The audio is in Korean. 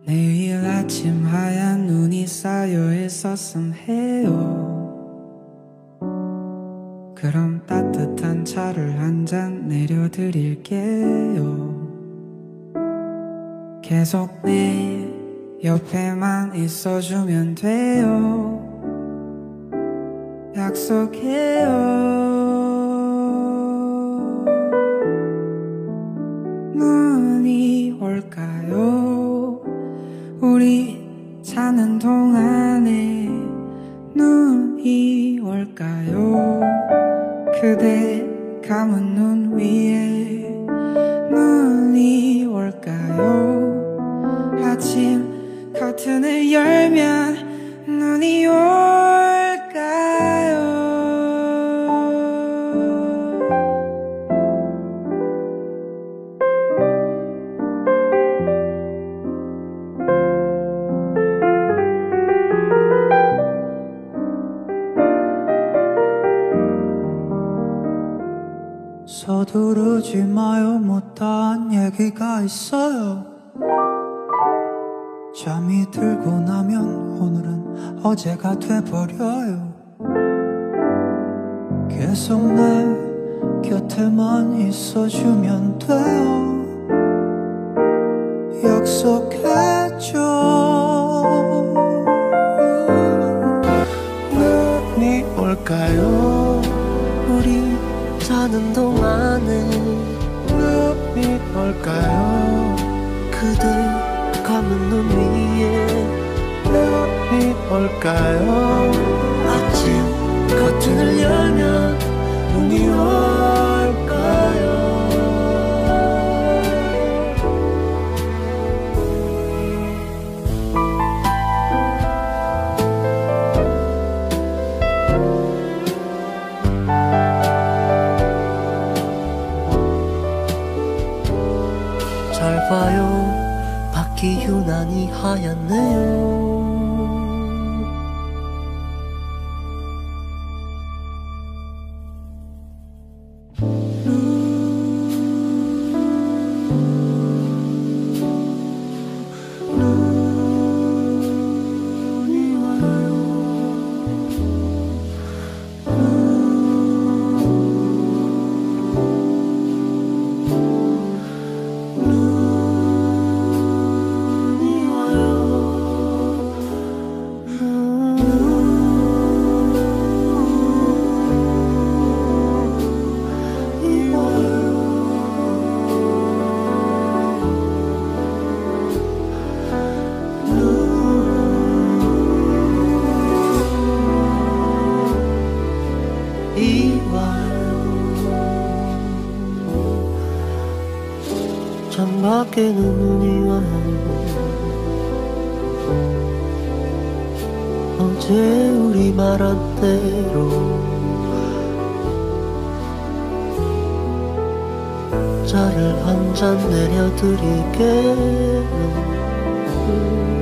내일 아침 하얀 눈이 쌓여 있었음 해요. 그럼 따뜻한 차를 한 잔 내려드릴게요. 계속 내 옆에만 있어주면 돼요. 약속해요. 눈이 올까요? 우리 자는 동안에 눈이 올까요? 그대 감은 눈 위에 눈이 올까요? 아침 커튼을 열면 눈이 올까요? 서두르지 마요. 못다한 얘기가 있어요. 잠이 들고 나면 오늘은 어제가 돼버려요. 계속 내 곁에만 있어주면 돼요. 약속해줘. 눈이 올까요? 우리 자는 동안에 눈이 올까요? 그대 감은 눈 위에 눈이 올까요? 아침 커튼을 열면 눈이 올까요? 잘 봐요. 밖이 유난히 하얗네요. 눈이 와요. 창밖에 눈이 와요. 어제 우리 말한 대로 차를 한 잔 내려드릴게요.